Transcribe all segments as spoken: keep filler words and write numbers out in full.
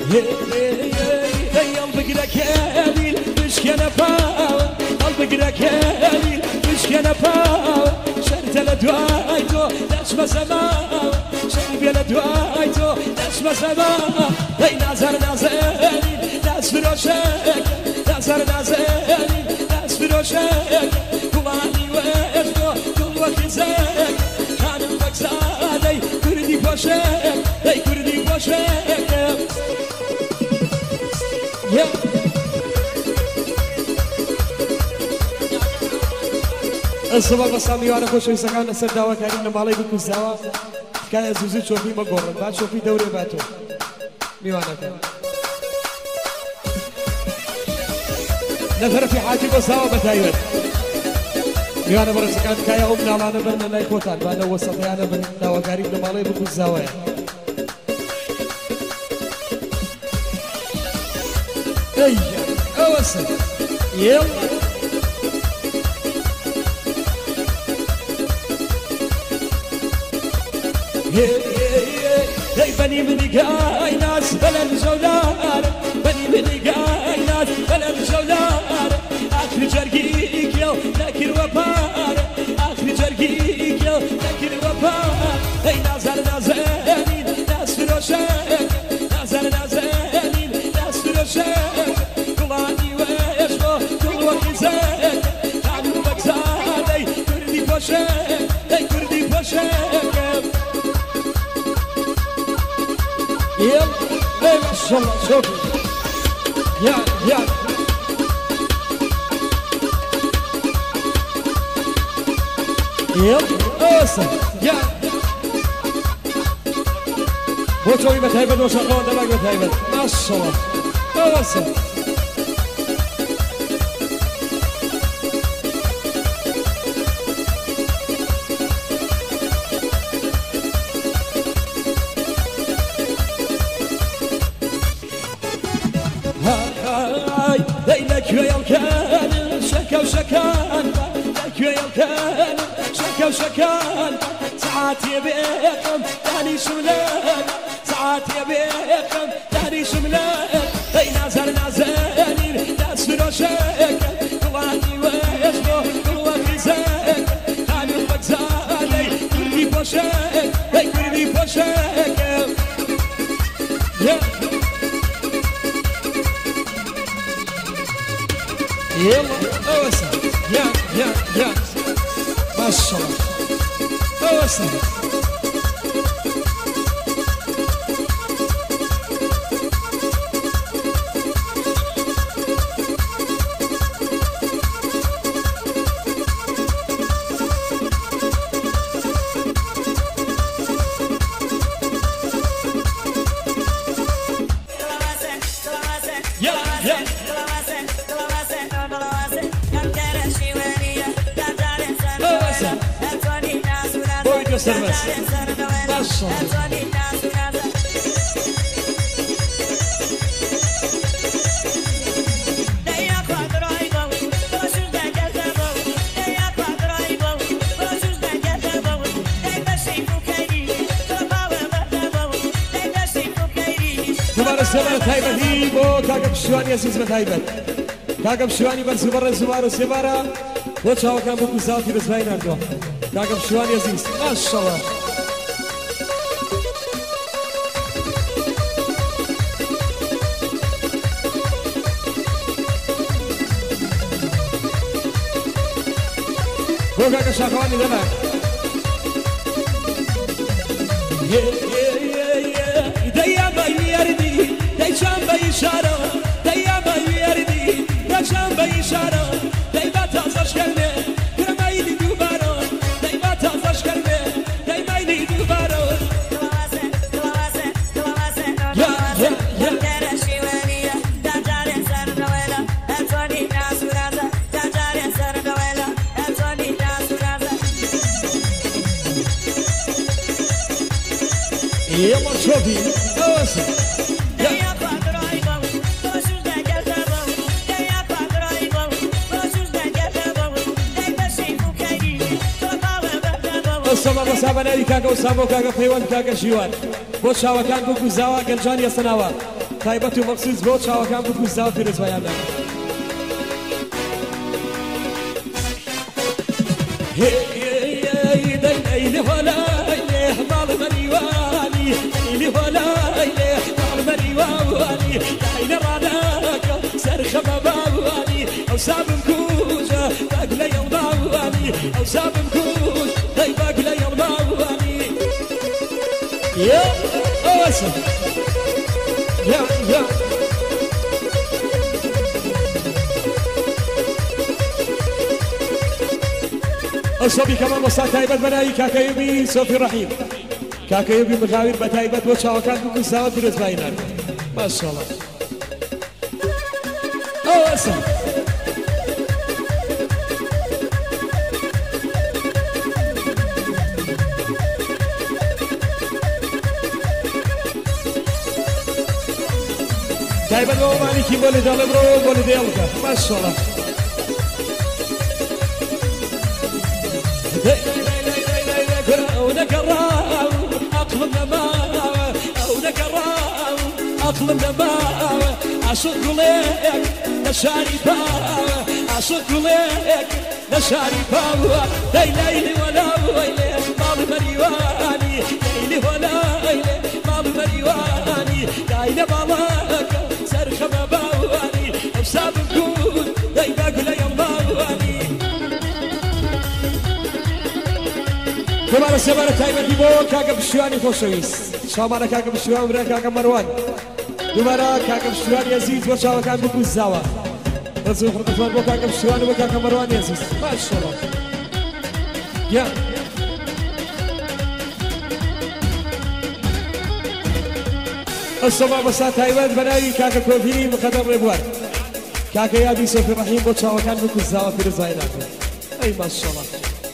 قلبك ركابيل مش كنا باو قلبك ركابيل مش كنا باو شرت لدوايتو نسمة سماو شرب لدوايتو نسمة سماو هي نظر نازلين ناس فروشك نظر نازلين ناس فروشك كواني واشتو كل وقت زك خانم بكسادي كردي بوشك هي كردي بوشك الصباح بسامي وانا خوش ويسكان السر داوا كريم نمالي بكو زاوا كان زوزي شوفي مقرن بعد شوفي دوري باتو ميوانا كان نظر في حاجي بساوا بتايوت ميوانا برسكان كايا امنا لانا بنا نايكوتان بانا وسطيانا بن داوا كريم نمالي بكو زاوا اي اوسط يلا هي بني من قاي ناس بلا الجولار بني من قاي ناس بلا الجولار اخر جرقيك يو لكن وبار اخر جرقيك يو لكن وبار هي نازل نازلين ناس فروشك نازل نازلين ناس فروشك كلاني ويشبو كل وقت زك كانوا بكسادي كردي بوشك هي كردي بوشك يلا اي ما شاء الله شوفي يا يا يلا اوسع يا وتوي بتهيبت وشغلون دماغ بتهيبت ما شاء الله اوسع لك يا الكان شكا وشكان لك يا الكان شكا وشكان ساعات يبيقم تاني شملان ساعات يبيقم تاني شملان هي نازل نازلين ناس فروشك كلاني ويشبو كل وقت زك كانوا بكزادي كردي بوشك هي كردي بوشك يلا اوسع يا يا يا ما شاء الله اوسع يا يا سرمس ما شاء الله دوباره سبارة هايبتي بو كاكب شواني عزيز من هايبت كاكب شواني بر سبارة سبارة سبارة وشاو كان بوكو زاوتي بس باين عندو كاكب شواني عزيز ما شاء الله بو كاكب شاكواني دمك دايما يردي دايما بيشارة دايما يردي دايما بيشارة دايما تازش كلمة دايما يدي دوبارة دايما تازش كلمة دايما يدي دوبارة كلاسة كلاسة كلاسة يا يا يا كرشي وليا تجاري سر دولا أتوني ناس ورازة تجاري سر دولا أتوني ناس ورازة يلا شوفي اوسع السلام مسابقة نادي كاكا وسامو كاكا فيوان كاكا شيوان بوشاوا كان بوكو زاوا قلجان يسناوا تایبەت و مەخسوس بۆ چاوەکان بکوزاوە پیرۆزبایانە ليلي ولا ليه مال مريواني ليلي ولا ليه مال مريواني ليلي راناك سرخ مباواني او ساب مكوزة باقلي يوماواني او ساب مكوز هاي باقلي يوماواني يا اوسم يا يا الصبي كمان وصلت تايبت بناي كاكايبي صوفي رحيم كاكايبي مغاوير بتايبت وشاوكان بكل ساوات في رزباينان ما شاء الله اوسم تايبت بو مالكي بولي دالبرو بولي ديالك ما شاء الله أو نقراو أقلم نماو أو نقراو أقلم نماو عشق ليك نشاري باو عشق ليك نشاري باو لي ليلي ولا ويلي مال مريواني ليلي ولا ويلي مال مريواني ليلي مالك سرخ مباواني أبساب نكون لي باقول يوماواني كمان سمارة تايمة دي بو كاكا بشواني خوشويس شامانا كاكا بشوان برا كاكا مروان دوبارا كاكا بشوان يزيد وشاوة كان بكو الزاوة رسول خرطفان بو كاكا بشوان وبو كاكا مروان يزيد ما شاء الله يا الصباح بساط تايمة بناي كاكا كوفيني مقدم ربوان كاكا يابي صوفي رحيم بو شاوة كان بكو الزاوة في رزاينات اي ما شاء الله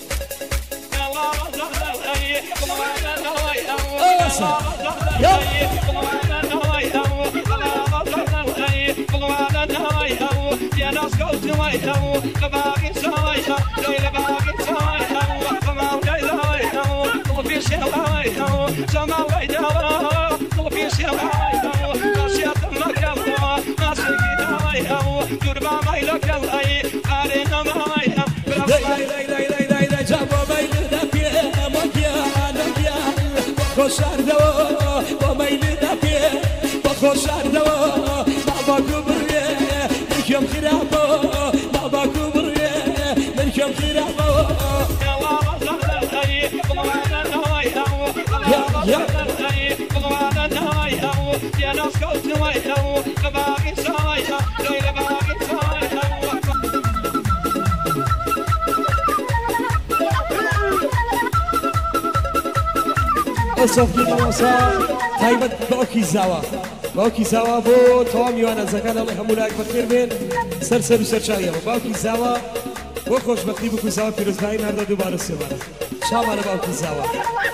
بخشار دوا با میل دپیه بخشار دوا بابا کوبریه میکم خرابو بابا کوبریه میکم خرابو یا یا الصفي نواسا تايبت باوكي زاوا باوكي زاوا بو توام يوانا زكان الله يحمولاك بخير بين سرسر وسرشايا باوكي زاوا بو خوش بختی بکو زاوا پیروزباین هر دو دوباره سواره شامل باوكي زاوا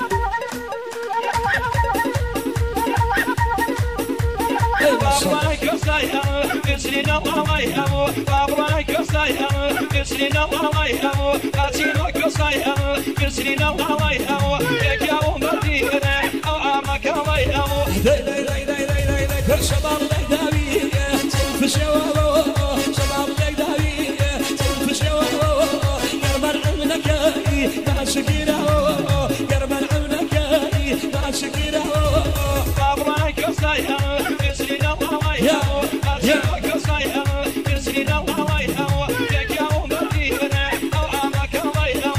شباب الأهداوي في الشوارع شباب الأهداوي في الشوارع قرب العنكاي مع شكيرة قرب العنكاي مع شكيرة بابا كوسايا يسرينا وهايا يا كوسايا يسرينا وهايا يا كاو مدينة أو أماك وهايا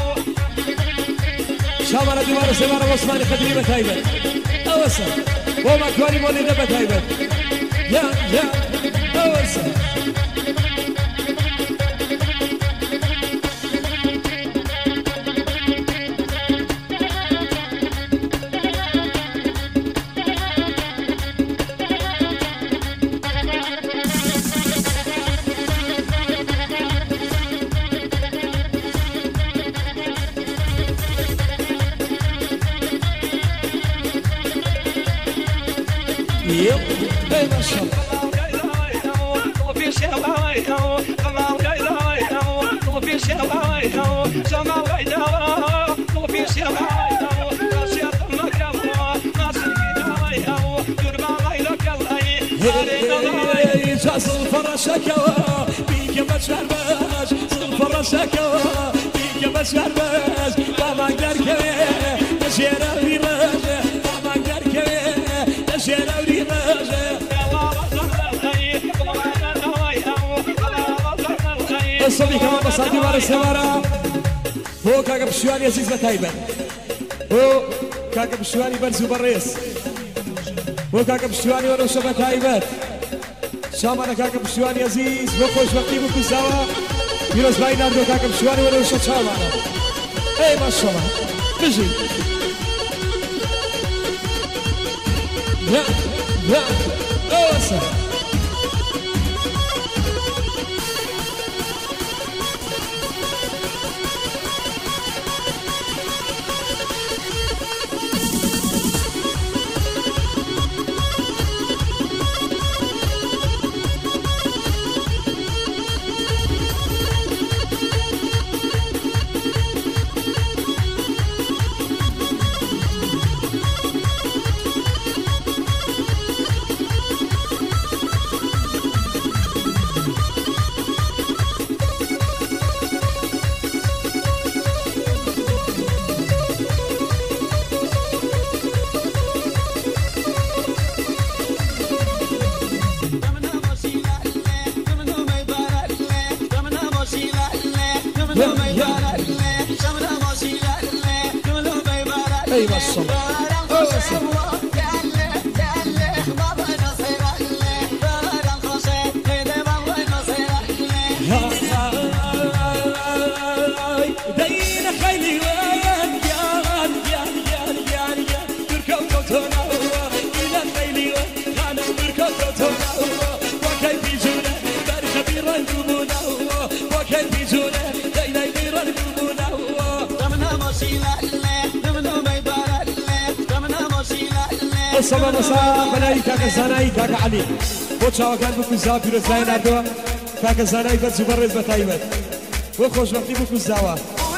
شامل دوار سمارة وصماني خدري بتايبة أوسع وما كوني مولي نبت هايبة يا يا أوسع يب اي ما شاء الله جا سڵفەڕەشەکەوە بیکە بە چواربەش سڵفەڕەشەکەوە بیکە بە چواربەش بامان دەرکەوێ لە ژێرەوری ڕەژێ بامان دەرکەوێ لە ژێرەوری ڕەژێ سەڵی کەمان بە ساڵی وارە سێوارە بۆ کاکە پشتیوانی عەزیز بە تایبەت بۆ کاکە پشتیوانی بەرز و بەڕێز بۆ کاکە پشتیوانی وەرەوشە بە تایبەت شامانە کاکە پشتیوانی عەزیز بۆ خۆشبەختی بوو کوزاوە پیرۆزبایی ناردۆ کاکە پشتیوانی وەرەوشە چاوانە ئەی ماشەڵڵا بژی یا یا ئەوەسە أي والصلاة دين خيلي وين يان يان يان يان يان تركب كوتونا إلى خيلي وين خانم تركب كوتونا وكيف يجونا بارك بيران قلوبنا وكيف يجونا دين بيران قلوبنا دمنا مصيلة الصلاة مساء بناي كاكا زاناي كاكا علي بۆ چاوەکان بکوزاوە پیرۆزبایی ناردەوە کاکە زانای بەرز و بەڕێز بە تایبەت بۆ خۆشبەختی بکوزاوە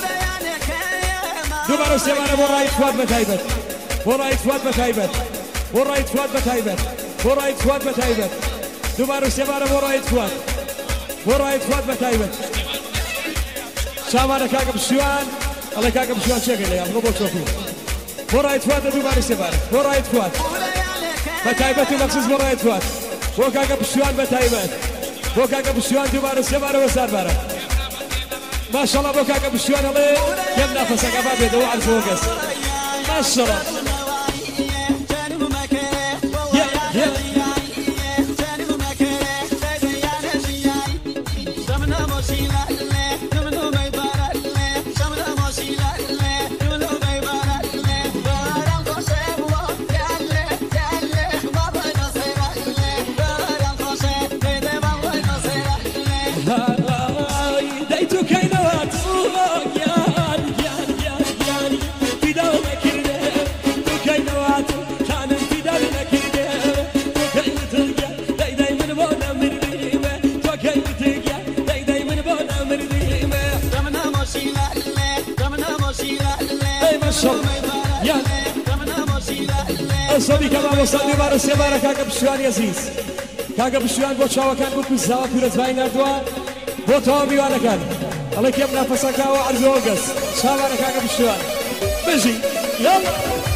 دووبارە و سێوارە بۆ ڕای فواد بە تایبەت بۆ ڕای فواد بە تایبەت بۆ ڕای فواد بە تایبەت بۆ ڕای فواد بە تایبەت دووبارە و سێوارە بۆ ڕای فواد بۆ ڕای فواد بە تایبەت شامانە کاکە پشتیوان ئەڵێ کاکە پشتیوان چێکە لە یان بۆ چۆپی بۆ ڕای فواد دووبارە و سێوارە بۆ ڕای فواد بە تایبەت و مەخصوص بۆ ڕای فواد بۆ کاکە پشتیوان بە تایبەت بۆ کاکە پشتیوان دووبارە سێوارەوە ساربارە ماشەڵڵا بۆ کاکە پشتیوان ئەڵێ یەم نافەسەکە با بێتەوە عەرزەوە کەس ماشەڵڵا صدی کەما بۆ ساڵی بارە سێبارە کاکە پشتیوانی عەزیز کاکە پشتیوان بۆ چاوەکان بۆ کوزاوە پیرۆزبایی ناردووە بۆ تەواو میوانەکان ئەڵێ کێم نافەسەکاوە عەرزەوە گەس چاوانە کاکە پشتیوان بژی یاڵا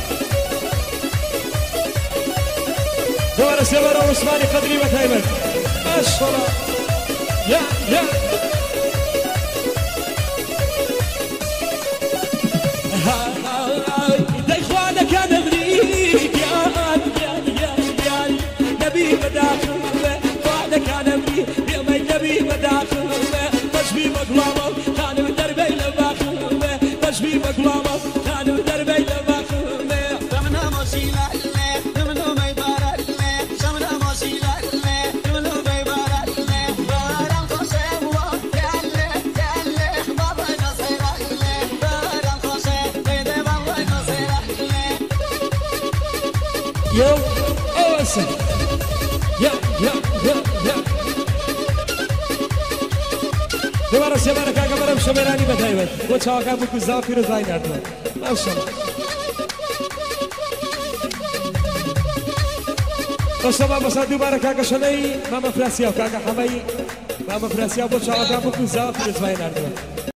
دووارە سێبارە عوسمانی قەدری بە تایبەت ماشەڵڵا یا یا نبي بداخل بعدك انا بدي اليوم النبي بداخل تشبيه مقلامه كان بدربي لباخل تشبيه مقلامه كان بدربي لباخل ثمنا مصيله ثمنا ما يبارك ثمنا مصيله ثمنا ما يبارك باران قصير وكله كله بابا نصيره باران قصير بيده بابا نصيره يو اوسن يا يا يا يا دوباره سێبارە کاکە بەرەم شەمێرانی بە تایبەت بۆ چاوەکان بکوزاوە پیرۆزبایی ناردووە ماشەڵڵا باشا ماما شادو بارك كاكا شني ماما فراسيا وكاكا حمي ماما فراسيا بوشا وكاكا كوزا في الزواين